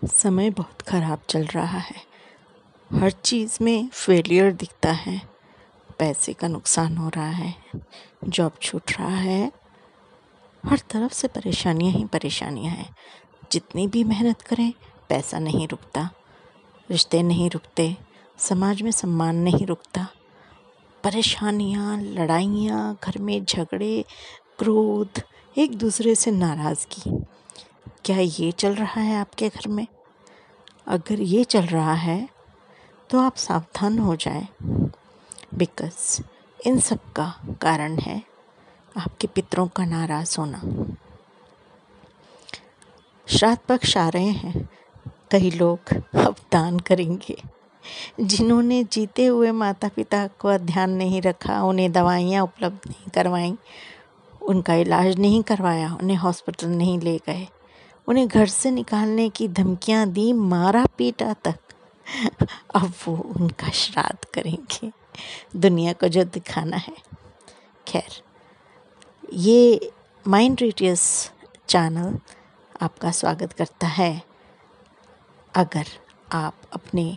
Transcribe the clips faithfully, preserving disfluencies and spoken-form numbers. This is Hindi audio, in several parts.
समय बहुत ख़राब चल रहा है। हर चीज़ में फेलियर दिखता है। पैसे का नुकसान हो रहा है, जॉब छूट रहा है, हर तरफ से परेशानियां ही परेशानियां हैं। जितनी भी मेहनत करें पैसा नहीं रुकता, रिश्ते नहीं रुकते, समाज में सम्मान नहीं रुकता। परेशानियां, लड़ाइयाँ, घर में झगड़े, क्रोध, एक दूसरे से नाराज़गी। क्या ये चल रहा है आपके घर में? अगर ये चल रहा है तो आप सावधान हो जाएं, बिकॉज़ इन सब का कारण है आपके पितरों का नाराज़ होना। श्राद्ध पक्ष आ रहे हैं, कई लोग अब दान करेंगे। जिन्होंने जीते हुए माता पिता का ध्यान नहीं रखा, उन्हें दवाइयाँ उपलब्ध नहीं करवाईं, उनका इलाज नहीं करवाया, उन्हें हॉस्पिटल नहीं ले गए, उन्हें घर से निकालने की धमकियाँ दी, मारा पीटा तक, अब वो उनका श्राद्ध करेंगे दुनिया को जो दिखाना है। खैर, ये माइंड रेडियस चैनल आपका स्वागत करता है। अगर आप अपने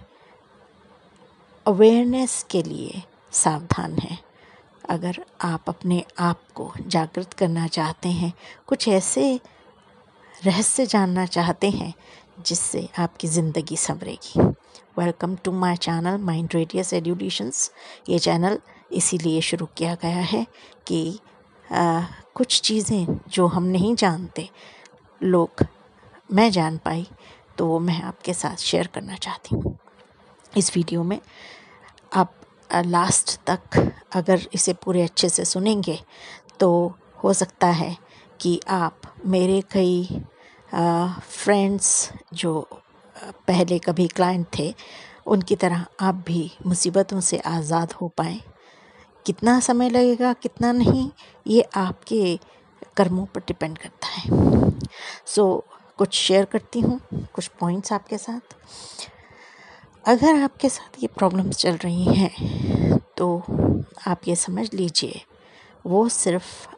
अवेयरनेस के लिए सावधान हैं, अगर आप अपने आप को जागृत करना चाहते हैं, कुछ ऐसे रहस्य जानना चाहते हैं जिससे आपकी ज़िंदगी संवरेगी, welcome to my channel mind radius educations. ये चैनल इसीलिए शुरू किया गया है कि आ, कुछ चीज़ें जो हम नहीं जानते, लोग मैं जान पाई, तो मैं आपके साथ शेयर करना चाहती हूँ। इस वीडियो में आप लास्ट तक अगर इसे पूरे अच्छे से सुनेंगे तो हो सकता है कि आप मेरे कई फ्रेंड्स जो पहले कभी क्लाइंट थे, उनकी तरह आप भी मुसीबतों से आज़ाद हो पाएँ। कितना समय लगेगा, कितना नहीं, ये आपके कर्मों पर डिपेंड करता है। सो so, कुछ शेयर करती हूँ, कुछ पॉइंट्स आपके साथ। अगर आपके साथ ये प्रॉब्लम्स चल रही हैं तो आप ये समझ लीजिए वो सिर्फ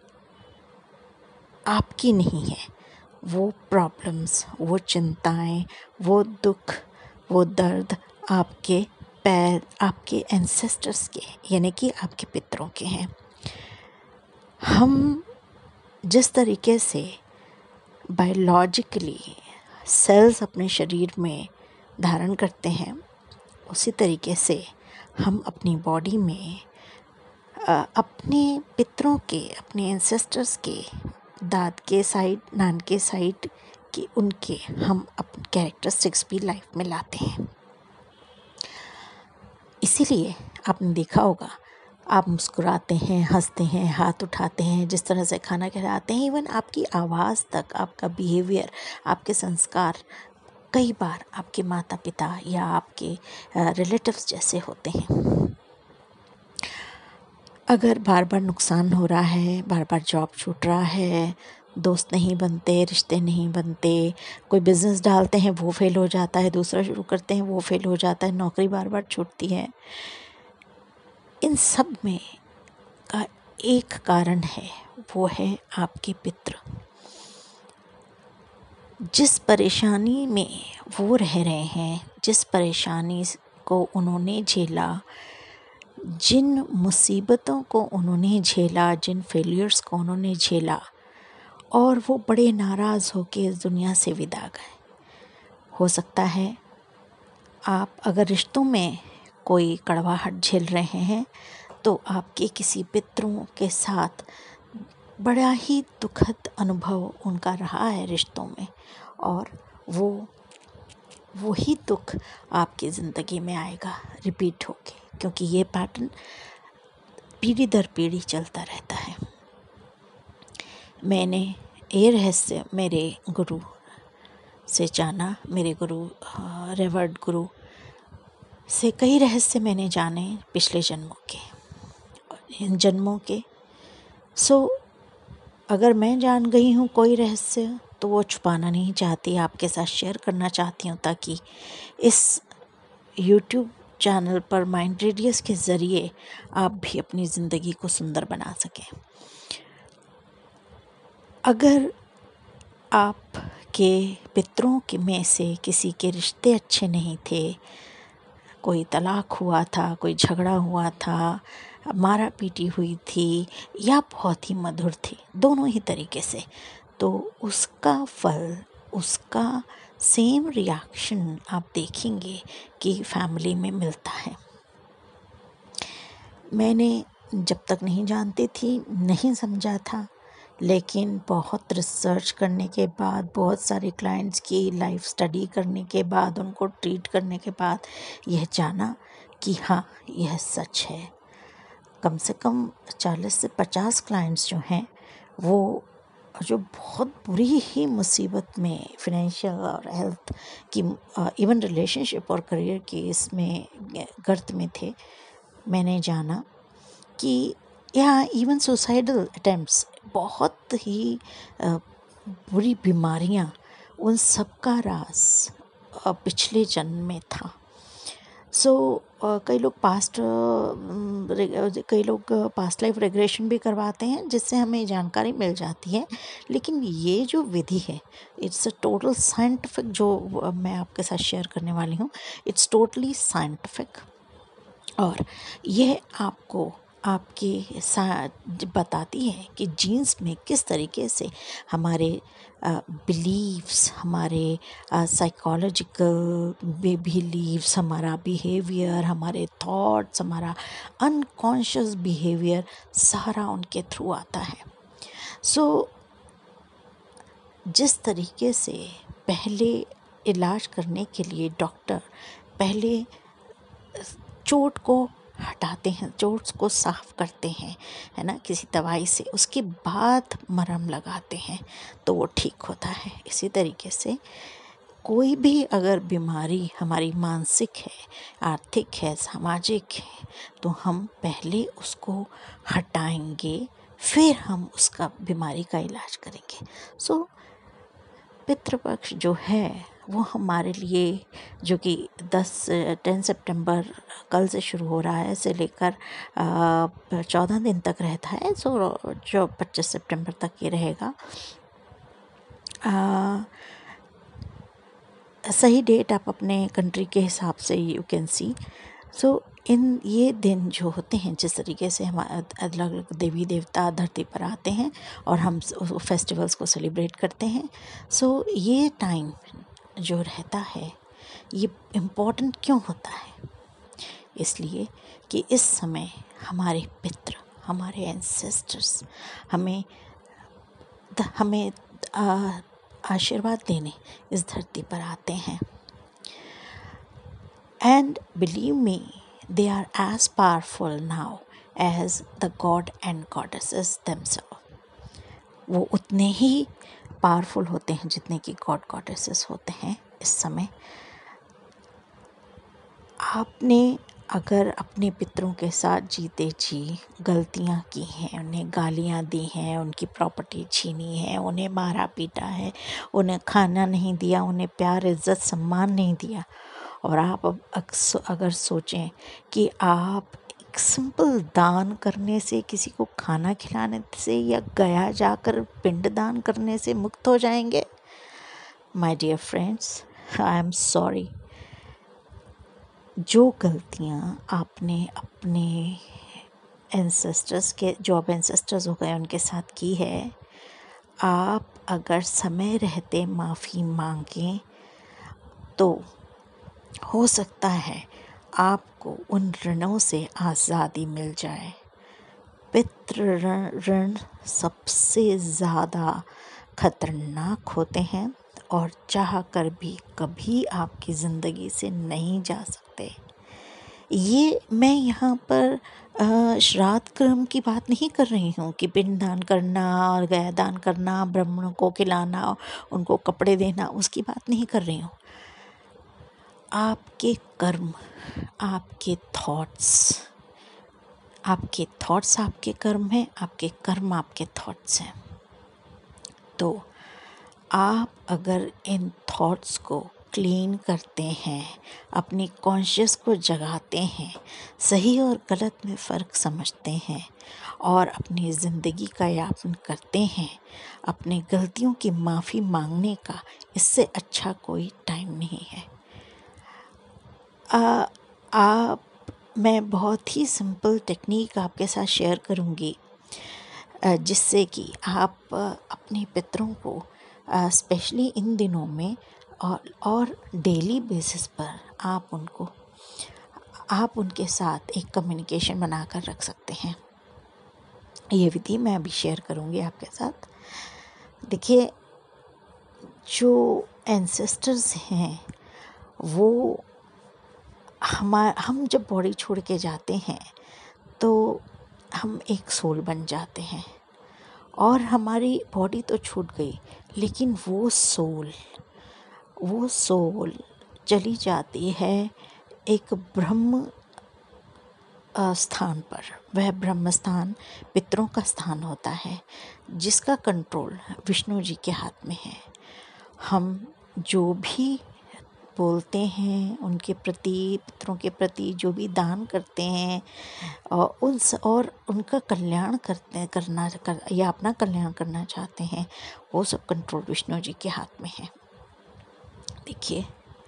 आपकी नहीं है। वो प्रॉब्लम्स, वो चिंताएं, वो दुख, वो दर्द आपके पैर आपके एंसेस्टर्स के, यानी कि आपके पितरों के हैं। हम जिस तरीके से बायोलॉजिकली सेल्स अपने शरीर में धारण करते हैं, उसी तरीके से हम अपनी बॉडी में अपने पितरों के, अपने एंसेस्टर्स के, दाद के साइड, नान के साइड के, उनके हम अपने कैरेक्टरिस्टिक्स भी लाइफ में लाते हैं। इसीलिए आपने देखा होगा, आप मुस्कुराते हैं, हंसते हैं, हाथ उठाते हैं, जिस तरह से खाना खिलाते हैं, इवन आपकी आवाज़ तक, आपका बिहेवियर, आपके संस्कार कई बार आपके माता पिता या आपके रिलेटिव्स जैसे होते हैं। अगर बार बार नुकसान हो रहा है, बार बार जॉब छूट रहा है, दोस्त नहीं बनते, रिश्ते नहीं बनते, कोई बिज़नेस डालते हैं वो फेल हो जाता है, दूसरा शुरू करते हैं वो फेल हो जाता है, नौकरी बार बार छूटती है, इन सब में का एक कारण है, वो है आपके पितृ। जिस परेशानी में वो रह रहे हैं, जिस परेशानी को उन्होंने झेला, जिन मुसीबतों को उन्होंने झेला, जिन फेलियर्स को उन्होंने झेला, और वो बड़े नाराज़ होकर इस दुनिया से विदा गए। हो सकता है आप अगर रिश्तों में कोई कड़वाहट झेल रहे हैं तो आपके किसी पितरों के साथ बड़ा ही दुखद अनुभव उनका रहा है रिश्तों में, और वो वही दुख आपकी ज़िंदगी में आएगा रिपीट होके, क्योंकि ये पैटर्न पीढ़ी दर पीढ़ी चलता रहता है। मैंने ये रहस्य मेरे गुरु से जाना, मेरे गुरु रेवर्ड गुरु से कई रहस्य मैंने जाने पिछले जन्मों के, इन जन्मों के। सो अगर मैं जान गई हूँ कोई रहस्य तो वो छुपाना नहीं चाहती, आपके साथ शेयर करना चाहती हूँ, ताकि इस यूट्यूब चैनल पर माइंड रेडियस के ज़रिए आप भी अपनी ज़िंदगी को सुंदर बना सकें। अगर आप आपके पितरों के में से किसी के रिश्ते अच्छे नहीं थे, कोई तलाक हुआ था, कोई झगड़ा हुआ था, मारा पीटी हुई थी, या बहुत ही मधुर थी, दोनों ही तरीके से, तो उसका फल, उसका सेम रिएक्शन आप देखेंगे कि फैमिली में मिलता है। मैंने जब तक नहीं जानती थी नहीं समझा था, लेकिन बहुत रिसर्च करने के बाद, बहुत सारे क्लाइंट्स की लाइफ स्टडी करने के बाद, उनको ट्रीट करने के बाद यह जाना कि हाँ, यह सच है। कम से कम चालीस से पचास क्लाइंट्स जो हैं वो जो बहुत बुरी ही मुसीबत में, फाइनेंशियल और हेल्थ की, इवन रिलेशनशिप और करियर के इसमें गर्त में थे, मैंने जाना कि या इवन सुसाइडल अटेम्प्ट्स, बहुत ही बुरी बीमारियां, उन सब का राज पिछले जन्म में था। सो so, कई लोग पास्ट कई लोग पास्ट लाइफ रिग्रेशन भी करवाते हैं, जिससे हमें जानकारी मिल जाती है, लेकिन ये जो विधि है, इट्स अ टोटल साइंटिफिक, जो मैं आपके साथ शेयर करने वाली हूँ, इट्स टोटली साइंटिफिक, और यह आपको आपके साथ बताती है कि जीन्स में किस तरीके से हमारे बिलीव्स, हमारे साइकोलॉजिकल बिलीव्स, हमारा बिहेवियर, हमारे थॉट्स, हमारा अनकॉन्शियस बिहेवियर सारा उनके थ्रू आता है। सो so, जिस तरीके से पहले इलाज करने के लिए डॉक्टर पहले चोट को हटाते हैं, चोट को साफ करते हैं, है ना, किसी दवाई से, उसके बाद मरहम लगाते हैं तो वो ठीक होता है। इसी तरीके से कोई भी अगर बीमारी हमारी मानसिक है, आर्थिक है, सामाजिक है, तो हम पहले उसको हटाएंगे, फिर हम उसका बीमारी का इलाज करेंगे। सो so, पितृपक्ष जो है वो हमारे लिए, जो कि दस टेन सितंबर कल से शुरू हो रहा है, से लेकर चौदह दिन तक रहता है, सो जो पच्चीस सितंबर तक ये रहेगा। आ, सही डेट आप अपने कंट्री के हिसाब से यू कैन सी। सो इन ये दिन जो होते हैं, जिस तरीके से हमारे अलग अलग देवी देवता धरती पर आते हैं और हम फेस्टिवल्स को सेलिब्रेट करते हैं, सो so, ये टाइम जो रहता है ये इम्पोर्टेंट क्यों होता है? इसलिए कि इस समय हमारे पितृ, हमारे एंसेस्टर्स हमें हमें आशीर्वाद देने इस धरती पर आते हैं। And believe me, they are as powerful now as the god and goddesses themselves. वो उतने ही पावरफुल होते हैं जितने कि गॉड गॉडेसेस होते हैं इस समय। आपने अगर अपने पितरों के साथ जीते जी गलतियां की हैं, उन्हें गालियां दी हैं, उनकी प्रॉपर्टी छीनी है, उन्हें मारा पीटा है, उन्हें खाना नहीं दिया, उन्हें प्यार, इज्जत, सम्मान नहीं दिया, और आप अब अगर सोचें कि आप एक सिंपल दान करने से, किसी को खाना खिलाने से, या गया जाकर पिंड दान करने से मुक्त हो जाएंगे, my dear friends, I am sorry. जो गलतियाँ आपने अपने एंसेस्टर्स के, जो अब एंसेस्टर्स हो गए, उनके साथ की है, आप अगर समय रहते माफ़ी मांगें तो हो सकता है आपको उन ऋणों से आज़ादी मिल जाए। पितृ ऋण ऋण सबसे ज़्यादा खतरनाक होते हैं और चाह कर भी कभी आपकी ज़िंदगी से नहीं जा सकते। ये मैं यहाँ पर श्राद्ध कर्म की बात नहीं कर रही हूँ कि पिंड दान करना और गया दान करना, ब्राह्मणों को खिलाना, उनको कपड़े देना, उसकी बात नहीं कर रही हूँ। आपके कर्म, आपके थॉट्स, आपके थॉट्स आपके कर्म हैं, आपके कर्म आपके थॉट्स हैं। तो आप अगर इन थॉट्स को क्लीन करते हैं, अपनी कॉन्शियस को जगाते हैं, सही और गलत में फ़र्क समझते हैं और अपनी ज़िंदगी का यापन करते हैं, अपनी गलतियों की माफ़ी मांगने का इससे अच्छा कोई टाइम नहीं है। आ, आप मैं बहुत ही सिंपल टेक्निक आपके साथ शेयर करूँगी, जिससे कि आप अपने पितरों को स्पेशली इन दिनों में और और डेली बेसिस पर आप उनको आप उनके साथ एक कम्युनिकेशन बनाकर रख सकते हैं। ये विधि मैं अभी शेयर करूँगी आपके साथ। देखिए, जो एंसेस्टर्स हैं वो हमार हम जब बॉडी छोड़ के जाते हैं तो हम एक सोल बन जाते हैं और हमारी बॉडी तो छूट गई, लेकिन वो सोल वो सोल चली जाती है एक ब्रह्म स्थान पर। वह ब्रह्म स्थान पितरों का स्थान होता है, जिसका कंट्रोल विष्णु जी के हाथ में है। हम जो भी बोलते हैं उनके प्रति, पितरों के प्रति जो भी दान करते हैं और उन और उनका कल्याण करते करना कर या अपना कल्याण करना चाहते हैं, वो सब कंट्रोल विष्णु जी के हाथ में है। देखिए,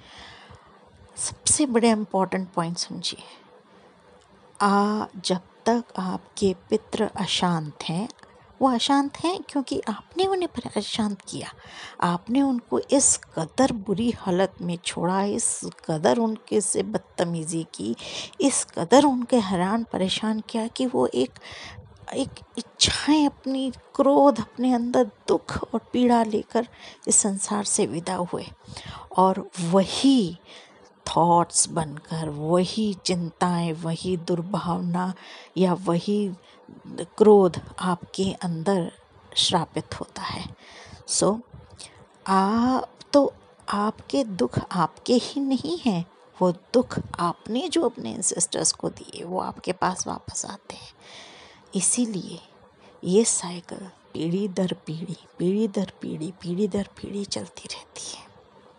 सबसे बड़े इम्पोर्टेंट पॉइंट समझिए, आ जब तक आपके पितृ अशांत हैं, वो अशांत हैं क्योंकि आपने उन्हें परेशान किया, आपने उनको इस कदर बुरी हालत में छोड़ा, इस कदर उनके से बदतमीज़ी की, इस कदर उनके हैरान परेशान किया कि वो एक एक इच्छाएं, अपनी क्रोध, अपने अंदर दुख और पीड़ा लेकर इस संसार से विदा हुए और वही थॉट्स बनकर, वही चिंताएं, वही दुर्भावना या वही क्रोध आपके अंदर श्रापित होता है। सो so, आप तो आपके दुख आपके ही नहीं हैं, वो दुख आपने जो अपने एंसेस्टर्स को दिए वो आपके पास वापस आते हैं। इसीलिए ये साइकिल पीढ़ी दर पीढ़ी पीढ़ी दर पीढ़ी पीढ़ी दर पीढ़ी चलती रहती है।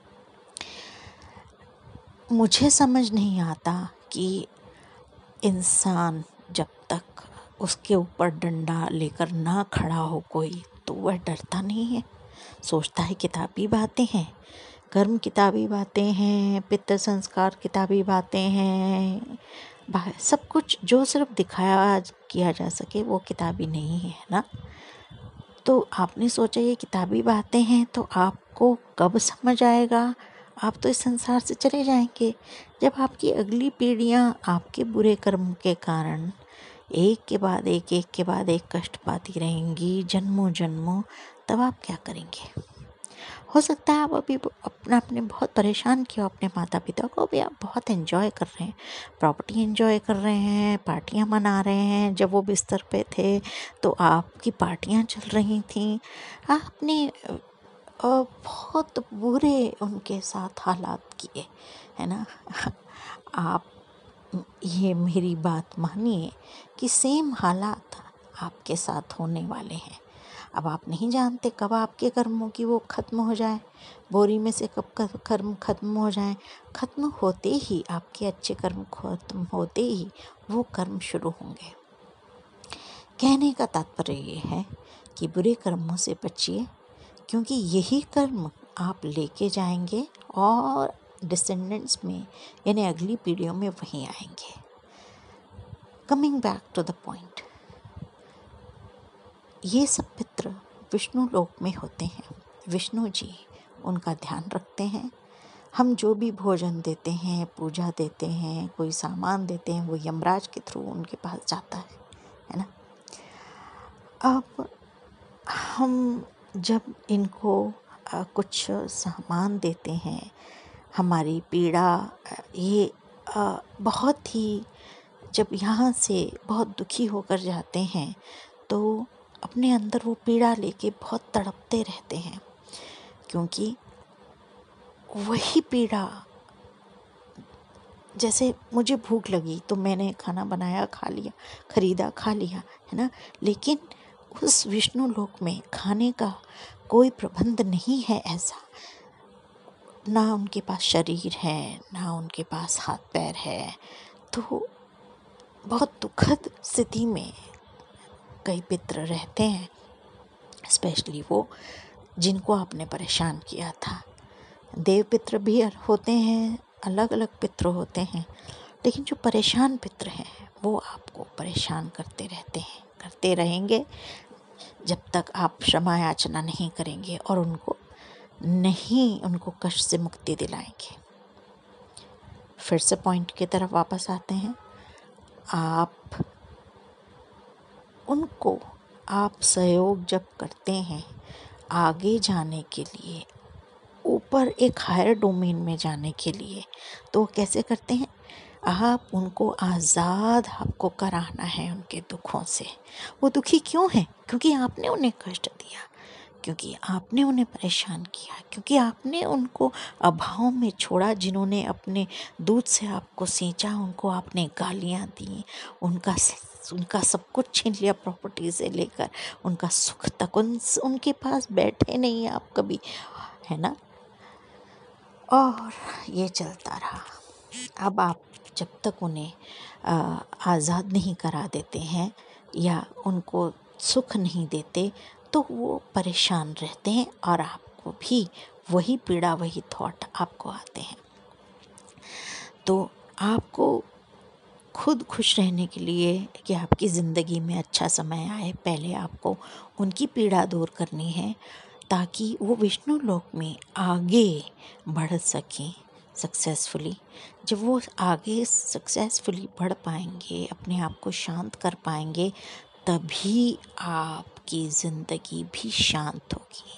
मुझे समझ नहीं आता कि इंसान जब तक उसके ऊपर डंडा लेकर ना खड़ा हो कोई, तो वह डरता नहीं है। सोचता है किताबी बातें हैं, कर्म किताबी बातें हैं, पितृ संस्कार किताबी बातें हैं, सब कुछ जो सिर्फ दिखाया किया जा सके वो किताबी नहीं है ना। तो आपने सोचा ये किताबी बातें हैं, तो आपको कब समझ आएगा? आप तो इस संसार से चले जाएंगे जब आपकी अगली पीढ़ियां आपके बुरे कर्म के कारण एक के बाद एक एक के बाद एक कष्ट पाती रहेंगी जन्मों जन्मों। तब आप क्या करेंगे? हो सकता है आप अभी अपना अपने बहुत परेशान किया, अपने माता पिता को भी आप बहुत एंजॉय कर रहे हैं, प्रॉपर्टी एंजॉय कर रहे हैं, पार्टियां मना रहे हैं। जब वो बिस्तर पे थे तो आपकी पार्टियां चल रही थी, आपने बहुत बुरे उनके साथ हालात किए, है ना। आप ये मेरी बात मानिए कि सेम हालात आपके साथ होने वाले हैं। अब आप नहीं जानते कब आपके कर्मों की वो ख़त्म हो जाए, बोरी में से कब कर्म ख़त्म हो जाए। ख़त्म होते ही, आपके अच्छे कर्म ख़त्म होते ही वो कर्म शुरू होंगे। कहने का तात्पर्य ये है कि बुरे कर्मों से बचिए, क्योंकि यही कर्म आप लेके जाएंगे और डिसेंडेंट्स में यानी अगली पीढ़ियों में वहीं आएंगे। Coming back to the point, ये सब पितृ विष्णु लोक में होते हैं। विष्णु जी उनका ध्यान रखते हैं। हम जो भी भोजन देते हैं, पूजा देते हैं, कोई सामान देते हैं, वो यमराज के थ्रू उनके पास जाता है, है ना। अब हम जब इनको आ, कुछ सामान देते हैं, हमारी पीड़ा ये आ, बहुत ही, जब यहाँ से बहुत दुखी होकर जाते हैं तो अपने अंदर वो पीड़ा लेके बहुत तड़पते रहते हैं, क्योंकि वही पीड़ा, जैसे मुझे भूख लगी तो मैंने खाना बनाया, खा लिया, खरीदा, खा लिया, है ना। लेकिन उस विष्णु लोक में खाने का कोई प्रबंध नहीं है ऐसा। ना उनके पास शरीर है, ना उनके पास हाथ पैर है, तो बहुत दुखद स्थिति में कई पितृ रहते हैं, स्पेशली वो जिनको आपने परेशान किया था। देव पितृ भी होते हैं, अलग अलग पितृ होते हैं, लेकिन जो परेशान पितृ हैं वो आपको परेशान करते रहते हैं, करते रहेंगे जब तक आप क्षमा याचना नहीं करेंगे और उनको नहीं उनको कष्ट से मुक्ति दिलाएंगे। फिर से पॉइंट की तरफ वापस आते हैं। आप उनको आप सहयोग जब करते हैं आगे जाने के लिए, ऊपर एक हायर डोमेन में जाने के लिए, तो कैसे करते हैं? आप उनको आज़ाद आपको कराना है उनके दुखों से। वो दुखी क्यों हैं? क्योंकि आपने उन्हें कष्ट दिया, क्योंकि आपने उन्हें परेशान किया, क्योंकि आपने उनको अभाव में छोड़ा। जिन्होंने अपने दूध से आपको सींचा, उनको आपने गालियाँ दी, उनका उनका सब कुछ छीन लिया, प्रॉपर्टी से लेकर उनका सुख तक उन उनके पास बैठे नहीं आप कभी, है ना। और ये चलता रहा। अब आप जब तक उन्हें आज़ाद नहीं करा देते हैं या उनको सुख नहीं देते, तो वो परेशान रहते हैं और आपको भी वही पीड़ा, वही थॉट आपको आते हैं। तो आपको खुद खुश रहने के लिए कि आपकी ज़िंदगी में अच्छा समय आए, पहले आपको उनकी पीड़ा दूर करनी है, ताकि वो विष्णु लोक में आगे बढ़ सकें सक्सेसफुली। जब वो आगे सक्सेसफुली बढ़ पाएंगे, अपने आप को शांत कर पाएंगे, तभी आपकी ज़िंदगी भी शांत होगी।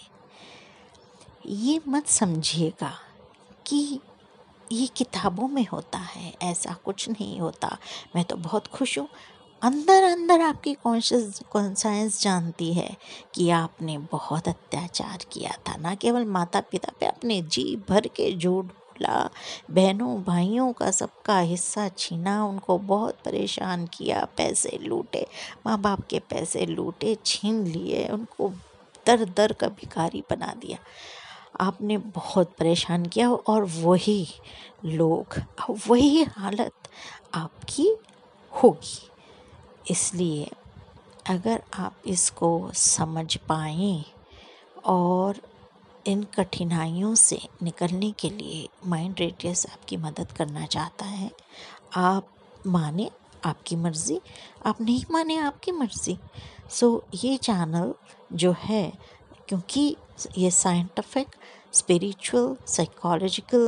ये मत समझिएगा कि ये किताबों में होता है, ऐसा कुछ नहीं होता। मैं तो बहुत खुश हूँ। अंदर अंदर आपकी कॉन्शियस कॉन्साइंस जानती है कि आपने बहुत अत्याचार किया था, ना केवल माता पिता पे, अपने जी भर के झूठ बोला, बहनों भाइयों का सबका हिस्सा छीना, उनको बहुत परेशान किया, पैसे लूटे, माँ बाप के पैसे लूटे, छीन लिए, उनको दर दर का भिखारी बना दिया। आपने बहुत परेशान किया और वही लोग, वही हालत आपकी होगी। इसलिए अगर आप इसको समझ पाएं और इन कठिनाइयों से निकलने के लिए माइंड रेडियस आपकी मदद करना चाहता है, आप माने आपकी मर्ज़ी, आप नहीं माने आपकी मर्ज़ी। सो ये चैनल जो है, क्योंकि ये साइंटिफिक, स्पिरिचुअल, साइकोलॉजिकल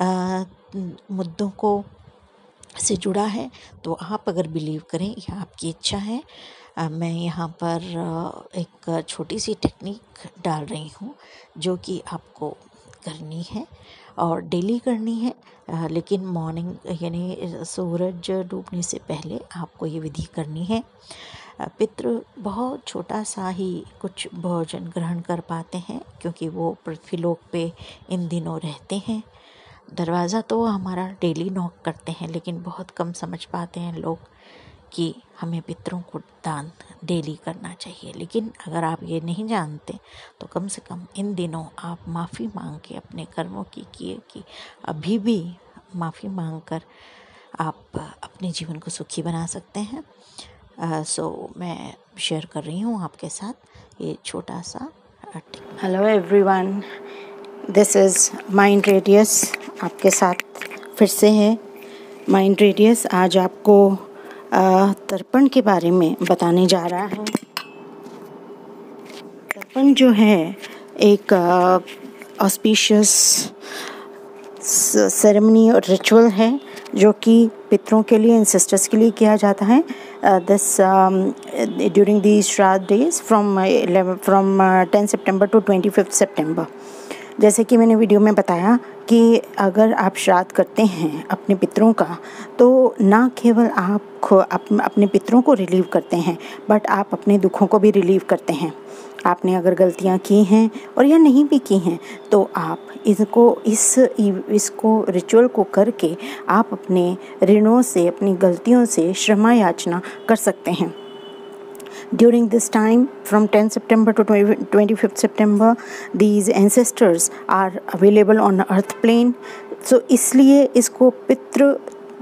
मुद्दों को से जुड़ा है, तो आप अगर बिलीव करें, यह आपकी इच्छा है। आ, मैं यहाँ पर आ, एक छोटी सी टेक्निक डाल रही हूँ जो कि आपको करनी है और डेली करनी है, आ, लेकिन मॉर्निंग यानी सूरज डूबने से पहले आपको ये विधि करनी है। पितृ बहुत छोटा सा ही कुछ भोजन ग्रहण कर पाते हैं, क्योंकि वो पृथ्वीलोक पे इन दिनों रहते हैं। दरवाज़ा तो हमारा डेली नॉक करते हैं, लेकिन बहुत कम समझ पाते हैं लोग कि हमें पितरों को दान डेली करना चाहिए। लेकिन अगर आप ये नहीं जानते, तो कम से कम इन दिनों आप माफ़ी मांग के अपने कर्मों की किए कि अभी भी माफ़ी मांग कर आप अपने जीवन को सुखी बना सकते हैं। सो uh, so, मैं शेयर कर रही हूँ आपके साथ ये छोटा सा। Hello everyone, this is mind radius, आपके साथ फिर से है माइंड रेडियस। आज आपको आ, तर्पण के बारे में बताने जा रहा है। तर्पण जो है एक ऑस्पिशियस सेरेमनी और रिचुअल है, जो कि पितरों के लिए, एंसेस्टर्स के लिए किया जाता है। This during the Shraddh days from from ten सितंबर टू ट्वेंटी फिफ्थ सितंबर। जैसे कि मैंने वीडियो में बताया कि अगर आप श्राद्ध करते हैं अपने पितरों का, तो ना केवल आप अपने पितरों को रिलीव करते हैं, बट आप अपने दुखों को भी रिलीव करते हैं। आपने अगर गलतियां की हैं और या नहीं भी की हैं, तो आप इसको इस इसको रिचुअल को करके आप अपने ऋणों से, अपनी गलतियों से क्षमा याचना कर सकते हैं। During this time, from tenth September to twenty-fifth September, these ancestors are available on earth plane. So इसलिए इसको पितृ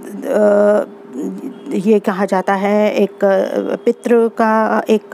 ये कहा जाता है, एक पितृ का एक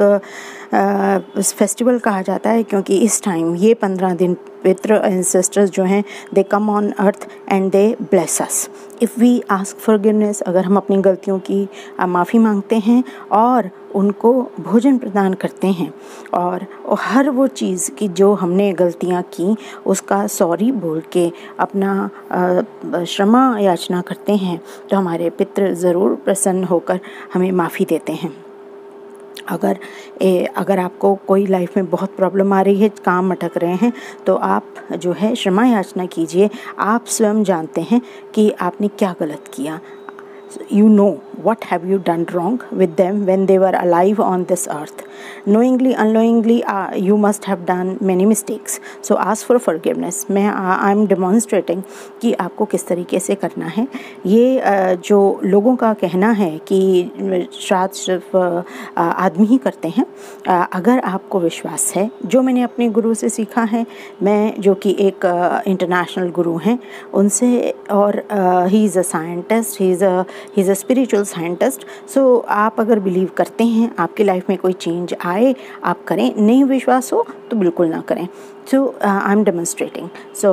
फेस्टिवल कहा जाता है, क्योंकि इस टाइम ये पंद्रह दिन पितृ एंसेस्टर्स जो हैं they come on earth and they bless us if we ask forgiveness. अगर हम अपनी गलतियों की माफ़ी मांगते हैं और उनको भोजन प्रदान करते हैं और हर वो चीज़ की जो हमने गलतियां की उसका सॉरी बोल के अपना क्षमा याचना करते हैं, तो हमारे पितृ ज़रूर प्रसन्न होकर हमें माफ़ी देते हैं। अगर ए, अगर आपको कोई लाइफ में बहुत प्रॉब्लम आ रही है, काम अटक रहे हैं, तो आप जो है क्षमा याचना कीजिए। आप स्वयं जानते हैं कि आपने क्या गलत किया। You know what have you done wrong with them when they were alive on this earth. Knowingly, unknowingly, uh, you must have done many mistakes. So ask for forgiveness. मैं आई एम डेमोन्स्ट्रेटिंग कि आपको किस तरीके से करना है। ये uh, जो लोगों का कहना है कि श्राद्ध सिर्फ uh, आदमी ही करते हैं, uh, अगर आपको विश्वास है, जो मैंने अपने गुरु से सीखा है, मैं जो कि एक इंटरनेशनल uh, गुरु हैं उनसे, और he is a scientist, he is a he is a spiritual scientist. So आप अगर बिलीव करते हैं आपकी लाइफ में कोई चेंज आए, आप करें। नहीं विश्वास हो तो बिल्कुल ना करें। So I am demonstrating. So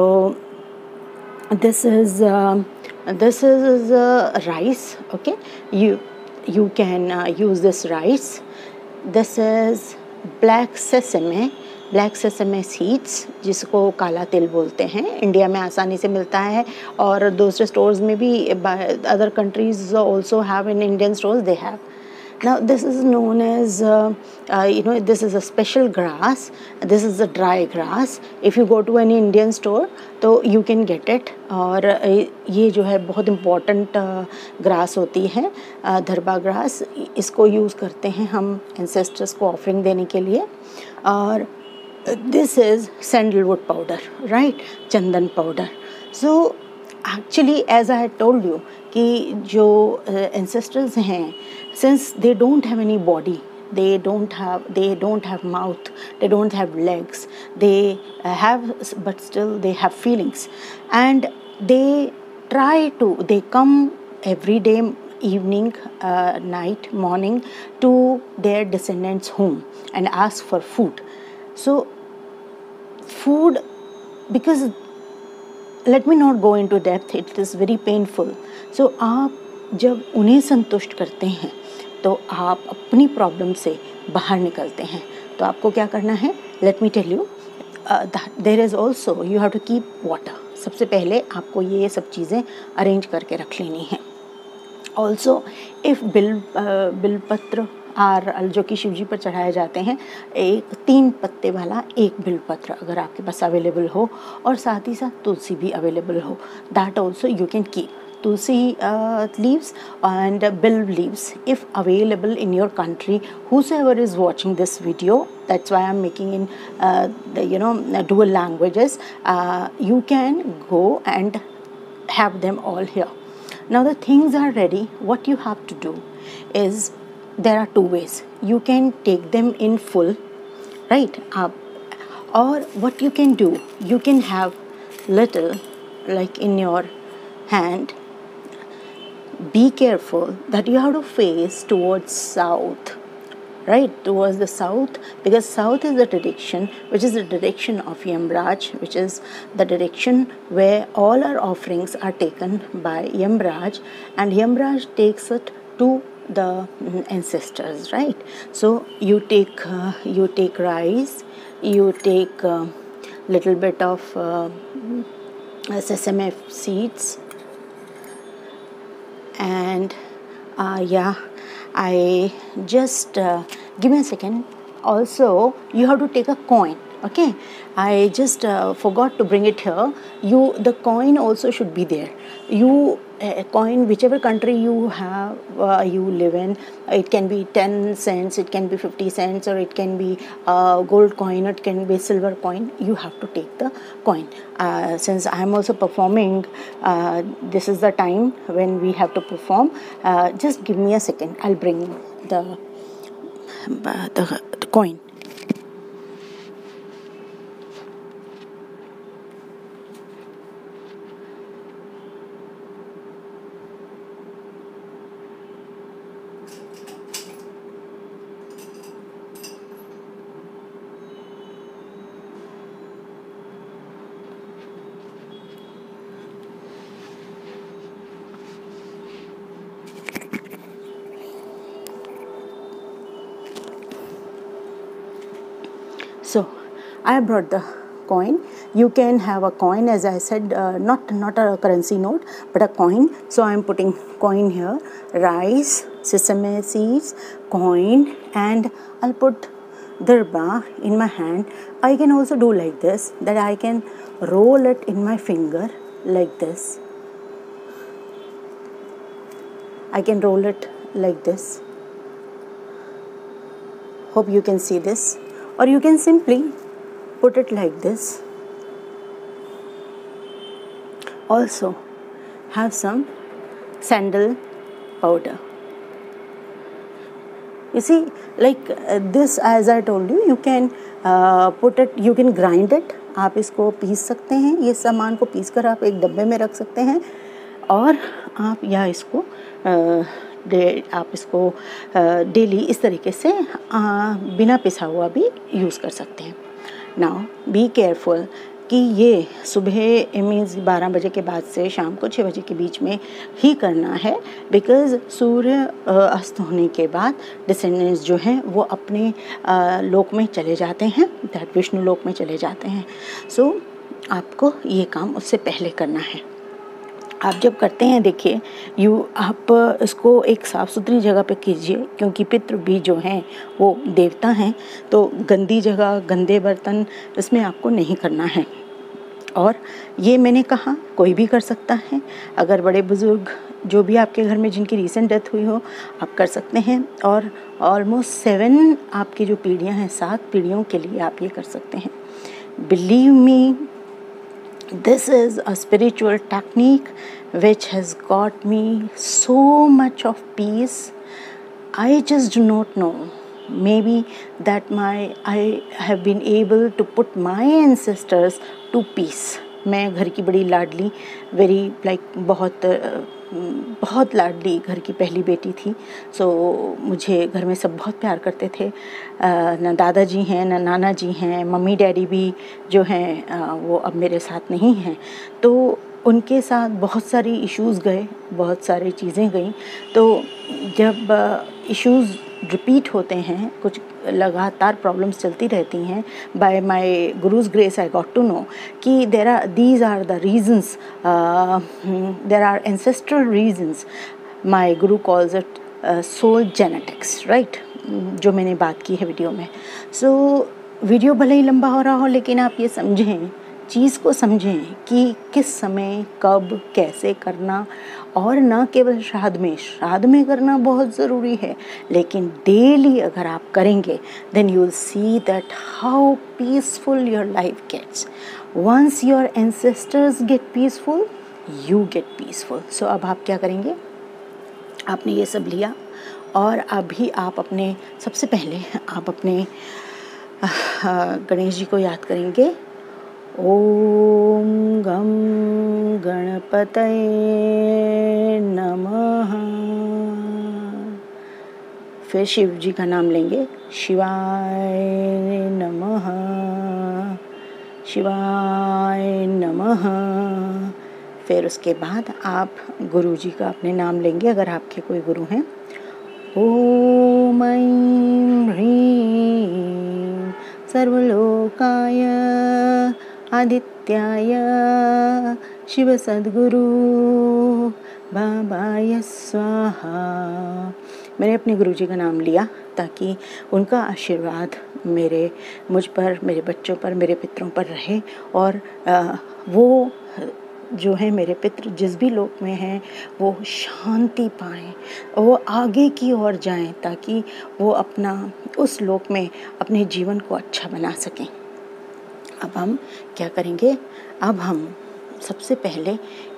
this is this is rice, okay, you you can use this rice. This is black sesame, black sesame seeds, जिसको काला तिल बोलते हैं। इंडिया में आसानी से मिलता है और दूसरे स्टोर्स में भी, other countries also have, in Indian stores they have. Now this is known as uh, uh, you know this is a special grass. This is a dry grass. If you go to any Indian store तो you can get it. और ये जो है बहुत important grass होती है, धरबा grass। इसको यूज़ करते हैं हम ancestors को offering देने के लिए। और this is sandalwood powder, right? Chandan powder. So actually as I had told you कि जो ancestors हैं, since they don't have any body, they don't have they don't have mouth, they don't have legs, they have, but still they have feelings, and they try to, they come every day, evening, uh, night, morning, to their descendants' home and ask for food. So food, because let me not go into depth, it is very painful. So आप जब उन्हें संतुष्ट करते हैं तो आप अपनी प्रॉब्लम से बाहर निकलते हैं। तो आपको क्या करना है, let me tell you, there is also you have to keep water. सबसे पहले आपको ये सब चीज़ें अरेंज करके रख लेनी है। ऑल्सो इफ़ बिल बिलपत्र आर, जो कि शिव जी पर चढ़ाए जाते हैं, एक तीन पत्ते वाला एक बिलपत्र अगर आपके पास अवेलेबल हो, और साथ ही साथ तुलसी भी अवेलेबल हो, that also you can keep. Tulsi uh, leaves and uh, bill leaves if available in your country. Whosoever is watching this video, that's why I'm making in uh, the, you know dual languages, uh, you can go and have them all here. Now the things are ready. What you have to do is, there are two ways. You can take them in full, right? Uh, or what you can do, you can have little, like in your hand. Be careful that you have to face towards south, right? Towards the south, because south is the direction which is the direction of Yamraj, which is the direction where all our offerings are taken by Yamraj, and Yamraj takes it to the ancestors, right? So you take uh, you take rice, you take uh, little bit of uh, sesame seeds, and uh, yeah, I just uh, give me a second. Also you have to take a coin, okay? I just uh, forgot to bring it here. You, the coin also should be there. You a coin, whichever country you have, uh, you live in, it can be ten cents, it can be fifty cents, or it can be uh, gold coin, it can be silver coin. You have to take the coin. Uh, since I am also performing, uh, this is the time when we have to perform. Uh, just give me a second, I'll bring the the, the coin. So I brought the coin. You can have a coin, as I said, uh, not not a currency note, but a coin. So I am putting coin here, rice, sesame seeds, coin, and I'll put dirba in my hand. I can also do like this, that I can roll it in my finger like this. I can roll it like this. Hope you can see this. Or you can simply put it like this. Also have some sandal powder. You see, like uh, this, as I told you, you can uh, put it, you can grind it. आप इसको पीस सकते हैं. ये सामान को पीस कर आप एक डब्बे में रख सकते हैं, और आप या इसको uh, डे आप इसको डेली इस तरीके से आ, बिना पिसा हुआ भी यूज़ कर सकते हैं. नाउ बी केयरफुल कि ये सुबह मीन्स बारह बजे के बाद से शाम को छः बजे के बीच में ही करना है, बिकॉज़ सूर्य अस्त होने के बाद डिसेंडेंट्स जो हैं वो अपने आ, लोक में चले जाते हैं, दैट विष्णु लोक में चले जाते हैं. सो so, आपको ये काम उससे पहले करना है. आप जब करते हैं, देखिए, यू आप इसको एक साफ़ सुथरी जगह पे कीजिए, क्योंकि पितृ भी जो हैं वो देवता हैं. तो गंदी जगह, गंदे बर्तन, इसमें आपको नहीं करना है. और ये मैंने कहा कोई भी कर सकता है. अगर बड़े बुज़ुर्ग जो भी आपके घर में जिनकी रीसेंट डेथ हुई हो, आप कर सकते हैं. और ऑलमोस्ट सेवन आपकी जो पीढ़ियाँ हैं, सात पीढ़ियों के लिए आप ये कर सकते हैं. Believe me, this is a spiritual technique which has got me so much of peace. I just do not know, maybe that my I have been able to put my ancestors to peace. मैं घर की बड़ी लाडली, वेरी लाइक बहुत बहुत लाडली घर की पहली बेटी थी. सो so, मुझे घर में सब बहुत प्यार करते थे. ना दादाजी हैं, ना नाना जी हैं, मम्मी डैडी भी जो हैं वो अब मेरे साथ नहीं हैं. तो उनके साथ बहुत सारी इश्यूज़ गए, बहुत सारी चीज़ें गई. तो जब इश्यूज़ रिपीट होते हैं, कुछ लगातार प्रॉब्लम्स चलती रहती हैं, by my guru's grace I got to know कि there are these are the reasons, there are ancestral reasons. My guru calls it soul genetics, right, जो मैंने बात की है वीडियो में. सो so, वीडियो भले ही लंबा हो रहा हो, लेकिन आप ये समझें, चीज़ को समझें कि किस समय, कब, कैसे करना. और न केवल श्राद्ध में, श्राद्ध में करना बहुत ज़रूरी है, लेकिन डेली अगर आप करेंगे, then you will see that how peaceful your life gets. Once your ancestors get peaceful, you get peaceful. So अब आप क्या करेंगे, आपने ये सब लिया, और अभी आप अपने, सबसे पहले आप अपने गणेश जी को याद करेंगे. ओम गम गणपतये नमः. फिर शिव जी का नाम लेंगे, शिवाय नमः, शिवाय नमः. फिर उसके बाद आप गुरु जी का अपने नाम लेंगे, अगर आपके कोई गुरु हैं. ओम ऐं ह्रीं सर्वलोकाय आदित्याय शिव सद्गुरु बाबाय स्वाहा. मैंने अपने गुरुजी का नाम लिया ताकि उनका आशीर्वाद मेरे मुझ पर, मेरे बच्चों पर, मेरे पितरों पर रहे. और आ, वो जो है मेरे पितृ जिस भी लोक में हैं, वो शांति पाएं, वो आगे की ओर जाएं, ताकि वो अपना उस लोक में अपने जीवन को अच्छा बना सकें. अब हम क्या करेंगे, अब हम सबसे पहले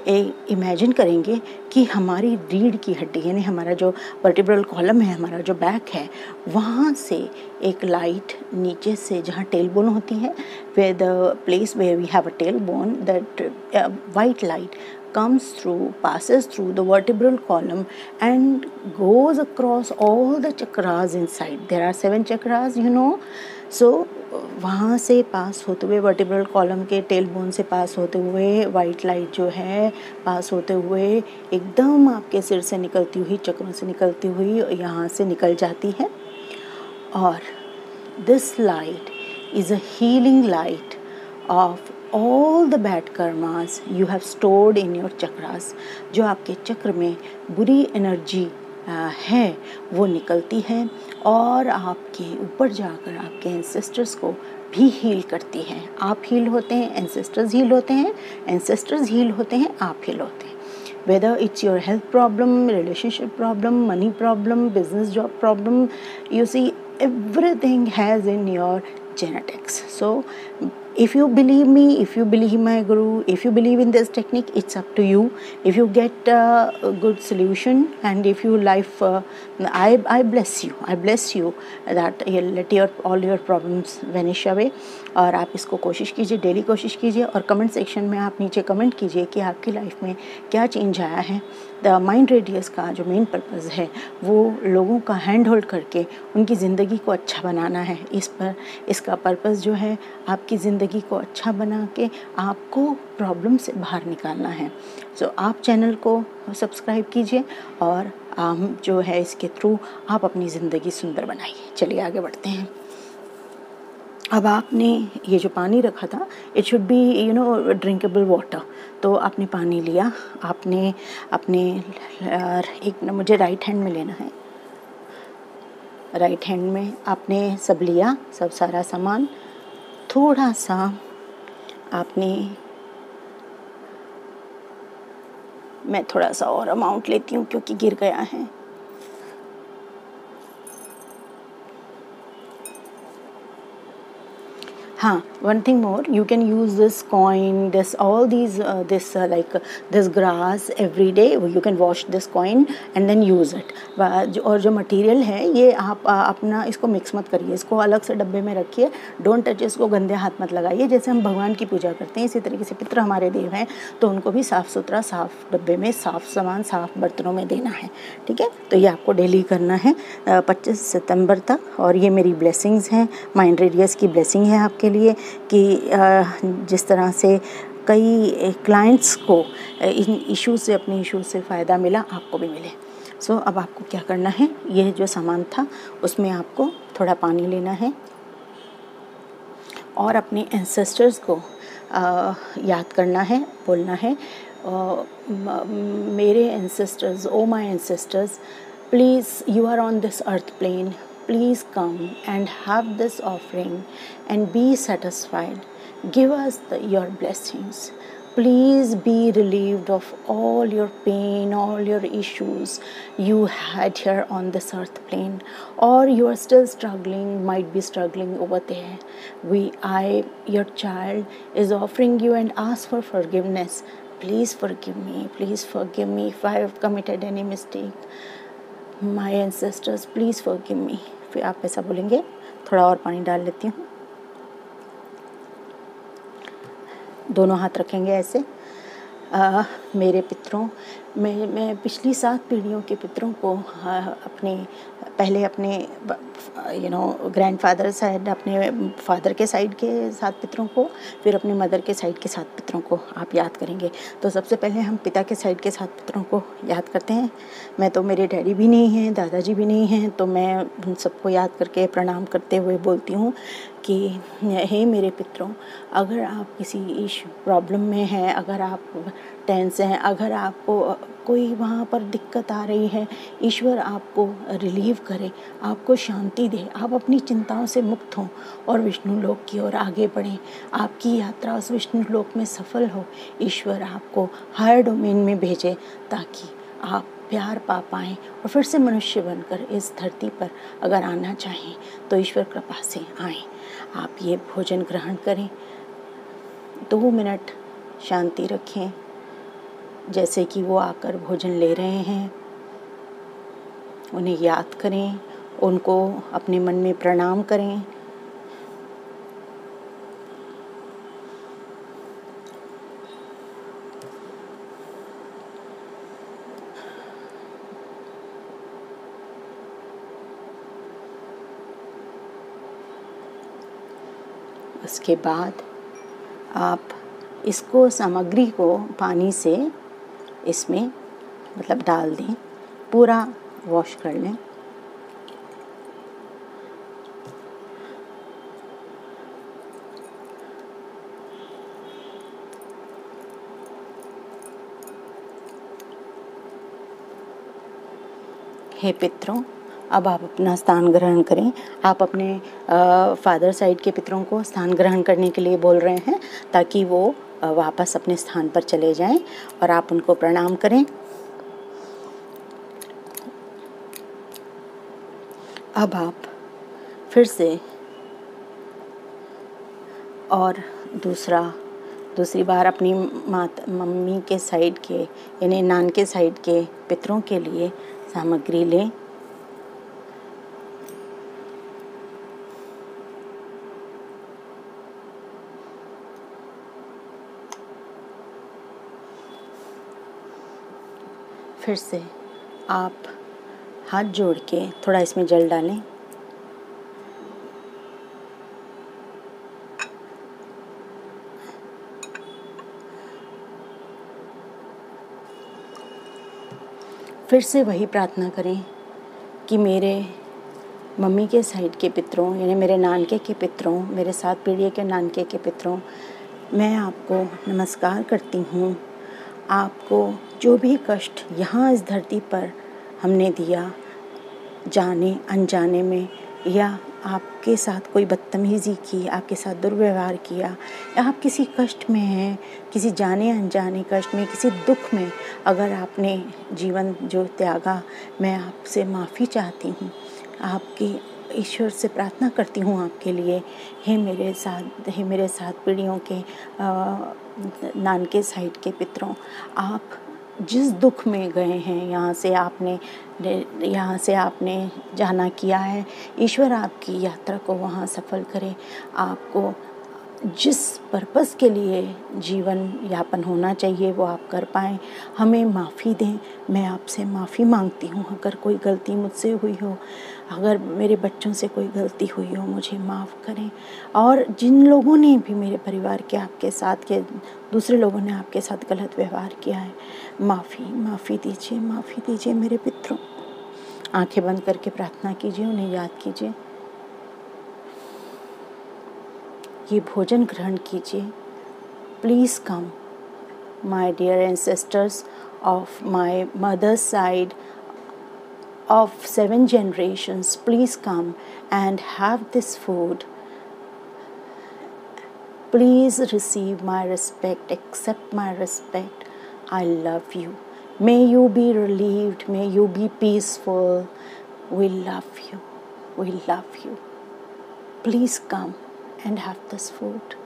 इमेजिन करेंगे कि हमारी रीढ़ की हड्डी यानी हमारा जो वर्टिब्रल कॉलम है, हमारा जो बैक है, वहाँ से एक लाइट नीचे से जहाँ टेल बोन होती है, where the place where we have a tailbone, that uh, white light comes through, passes through the vertebral column and goes across all the chakras inside. There are seven chakras, you know. So वहाँ से पास होते हुए वर्टिब्रल कॉलम के टेल बोन से पास होते हुए वाइट लाइट जो है पास होते हुए एकदम आपके सिर से निकलती हुई, चक्रों से निकलती हुई यहाँ से निकल जाती है। और this light is a healing light of all the bad karmas you have stored in your chakras। जो आपके चक्र में बुरी एनर्जी है वो निकलती है और आपके ऊपर जाकर आपके एंसेस्टर्स को भी हील करती है। आप हील होते हैं, एंसेस्टर्स हील होते हैं, एंसेस्टर्स हील होते हैं, आप हील होते हैं। Whether it's your health problem, relationship problem, money problem, business job problem, you see everything has in your genetics. So if you believe me, if you believe my guru, if you believe in this technique, it's up to you. If you get uh, a good solution and if you life, uh, I I bless you, I bless you that you'll let your all your problems vanish away। और आप इसको कोशिश कीजिए, डेली कोशिश कीजिए और कमेंट सेक्शन में आप नीचे कमेंट कीजिए कि आपकी लाइफ में क्या चेंज आया है। द माइंड रेडियस का जो मेन पर्पज़ है वो लोगों का हैंड होल्ड करके उनकी ज़िंदगी को अच्छा बनाना है। इस पर इसका पर्पज़ जो है आपकी ज़िंदगी को अच्छा बना के आपको प्रॉब्लम से बाहर निकालना है। सो so, आप चैनल को सब्सक्राइब कीजिए और हम जो है इसके थ्रू आप अपनी ज़िंदगी सुंदर बनाइए। चलिए आगे बढ़ते हैं। अब आपने ये जो पानी रखा था, it should be you know drinkable water. तो आपने पानी लिया, आपने अपने एक ना मुझे राइट हैंड में लेना है, राइट हैंड में आपने सब लिया, सब सारा सामान। थोड़ा सा आपने, मैं थोड़ा सा और अमाउंट लेती हूँ क्योंकि गिर गया है। हाँ, one thing more, you can use this coin, this all these uh, this uh, like uh, this grass every day. You can wash this coin and then use it। और जो मटेरियल है ये आप आ, अपना इसको मिक्स मत करिए, इसको अलग से डब्बे में रखिए। डोंट टच, इसको गंदे हाथ मत लगाइए। जैसे हम भगवान की पूजा करते हैं इसी तरीके से पितृ हमारे देव हैं, तो उनको भी साफ़ सुथरा, साफ़ डब्बे में, साफ़ सामान, साफ़ बर्तनों में देना है। ठीक है, तो ये आपको डेली करना है पच्चीस सितंबर तक। और ये मेरी ब्लेसिंग्स हैं, माइंड रेडियस की ब्लेसिंग है आपके लिए कि जिस तरह से कई क्लाइंट्स को इन इश्यूज से, अपने इश्यूज से फ़ायदा मिला, आपको भी मिले। सो so, अब आपको क्या करना है, ये जो सामान था उसमें आपको थोड़ा पानी लेना है और अपने एंसेस्टर्स को आ, याद करना है, बोलना है, आ, मेरे ancestors, oh my ancestors, please you are on this earth plane, please come and have this offering and be satisfied. Give us the, your blessings. Please be relieved of all your pain, all your issues you had here on this earth plane, or you are still struggling, might be struggling over there. We, I, your child, is offering you and ask for forgiveness. Please forgive me. Please forgive me if I have committed any mistake. My ancestors, please forgive me। फिर आप ऐसा बोलेंगे। थोड़ा और पानी डाल लेती हूँ, दोनों हाथ रखेंगे ऐसे। आ, मेरे पितरों, मैं मैं पिछली सात पीढ़ियों के पितरों को आ, अपने पहले अपने यू नो ग्रैंडफादर साइड, अपने फादर के साइड के सात पितरों को, फिर अपने मदर के साइड के सात पितरों को आप याद करेंगे। तो सबसे पहले हम पिता के साइड के सात पितरों को याद करते हैं। मैं तो, मेरे डैडी भी नहीं हैं, दादाजी भी नहीं हैं, तो मैं उन सबको याद करके प्रणाम करते हुए बोलती हूँ कि हे मेरे पितरों, अगर आप किसी इशू प्रॉब्लम में हैं, अगर आप टेंस हैं, अगर आपको कोई वहाँ पर दिक्कत आ रही है, ईश्वर आपको रिलीव करे, आपको शांति दे, आप अपनी चिंताओं से मुक्त हों और विष्णु लोक की ओर आगे बढ़ें, आपकी यात्रा उस विष्णु लोक में सफल हो। ईश्वर आपको हायर डोमेन में भेजे ताकि आप प्यार पा पाएँ और फिर से मनुष्य बनकर इस धरती पर अगर आना चाहें तो ईश्वर कृपा से आएँ। आप ये भोजन ग्रहण करें, दो मिनट शांति रखें, जैसे कि वो आकर भोजन ले रहे हैं उन्हें याद करें, उनको अपने मन में प्रणाम करें। उसके बाद आप इसको सामग्री को पानी से इसमें मतलब डाल दें, पूरा वॉश कर लें। हे पितरों, अब आप अपना स्थान ग्रहण करें। आप अपने फादर साइड के पितरों को स्थान ग्रहण करने के लिए बोल रहे हैं ताकि वो आ, वापस अपने स्थान पर चले जाएं और आप उनको प्रणाम करें। अब आप फिर से और दूसरा दूसरी बार अपनी माता मम्मी के साइड के यानी नान के साइड के पितरों के लिए सामग्री लें। फिर से आप हाथ जोड़ के थोड़ा इसमें जल डालें। फिर से वही प्रार्थना करें कि मेरे मम्मी के साइड के पितरों यानी मेरे नानके के पितरों, मेरे सात पीढ़ी के नानके के पितरों, मैं आपको नमस्कार करती हूँ। आपको जो भी कष्ट यहाँ इस धरती पर हमने दिया, जाने अनजाने में, या आपके साथ कोई बदतमीज़ी की, आपके साथ दुर्व्यवहार किया, या आप किसी कष्ट में हैं, किसी जाने अनजाने कष्ट में, किसी दुख में अगर आपने जीवन जो त्यागा, मैं आपसे माफ़ी चाहती हूँ। आपकी ईश्वर से प्रार्थना करती हूँ आपके लिए। हे मेरे साथ हे मेरे सात पीढ़ियों के आ, नानके साइड के पितरों, आप जिस दुख में गए हैं, यहाँ से आपने यहाँ से आपने जाना किया है, ईश्वर आपकी यात्रा को वहाँ सफल करे। आपको जिस पर्पस के लिए जीवन यापन होना चाहिए वो आप कर पाएँ। हमें माफ़ी दें। मैं आपसे माफ़ी मांगती हूँ अगर कोई गलती मुझसे हुई हो, अगर मेरे बच्चों से कोई गलती हुई हो, मुझे माफ़ करें। और जिन लोगों ने भी मेरे परिवार के आपके साथ के दूसरे लोगों ने आपके साथ गलत व्यवहार किया है, माफ़ी माफ़ी दीजिए, माफ़ी दीजिए मेरे पितरों। आंखें बंद करके प्रार्थना कीजिए, उन्हें याद कीजिए। ये भोजन ग्रहण कीजिए। Please come my dear ancestors of my mother's side of seven generations, please come and have this food. Please receive my respect, accept my respect. I love you. May you be relieved, may you be peaceful. We love you, we love you. Please come and have this food.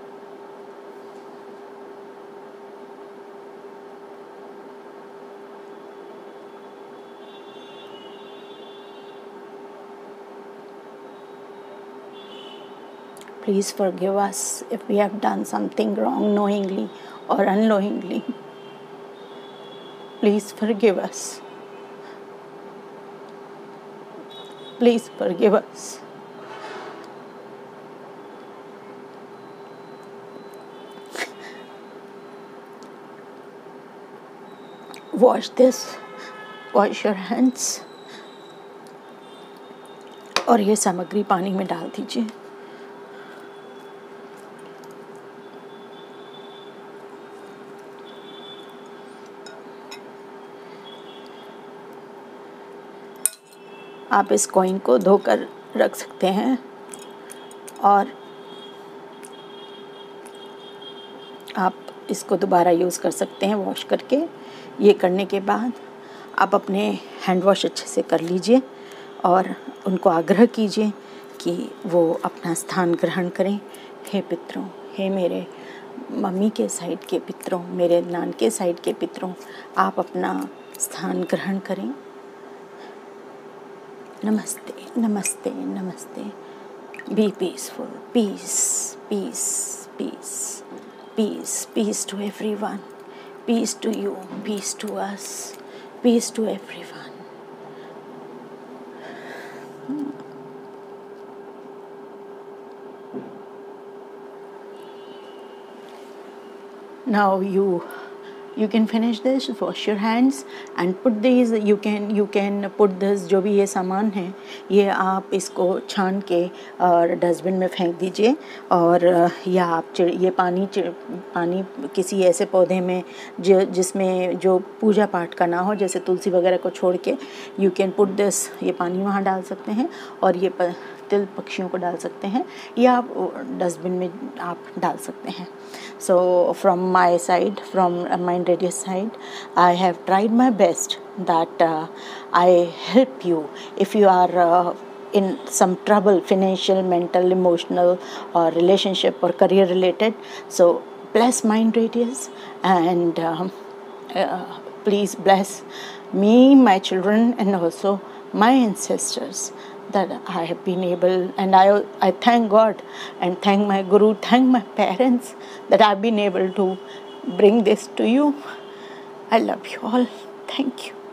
Please forgive us if we have done something wrong knowingly or unknowingly. Please forgive us. Please forgive us. Wash this. Wash your hands. और ये सामग्री पानी में डाल दीजिए। आप इस कॉइन को धोकर रख सकते हैं और आप इसको दोबारा यूज़ कर सकते हैं वॉश करके। ये करने के बाद आप अपने हैंड वॉश अच्छे से कर लीजिए और उनको आग्रह कीजिए कि वो अपना स्थान ग्रहण करें। हे पितरों, हे मेरे मम्मी के साइड के पितरों, मेरे नान के साइड के पितरों, आप अपना स्थान ग्रहण करें। नमस्ते, नमस्ते, नमस्ते। Be peaceful, peace, peace, peace, peace, peace to everyone, peace to you, peace to us, peace to everyone. Now you you can finish this, wash your hands and put these, you can you can put this, जो भी ये सामान है ये आप इसको छान के और डस्टबिन में फेंक दीजिए। और या आप चिड़ ये पानी चिड़ पानी किसी ऐसे पौधे में जो जिसमें जो पूजा पाठ का ना हो, जैसे तुलसी वगैरह को छोड़ के यू कैन पुट दिस, ये पानी वहाँ डाल सकते हैं और ये प, तिल पक्षियों को डाल सकते हैं या आप डस्टबिन में आप डाल सकते हैं। So from my side, from Mind Radius side, I have tried my best that uh, I help you if you are uh, in some trouble, financial, mental, emotional, or relationship or career related. So bless Mind Radius and um, uh, please bless me, my children, and also my ancestors, that I have been able, and I I thank God and thank my Guru, thank my parents that I've been able to bring this to you. I love you all. Thank you.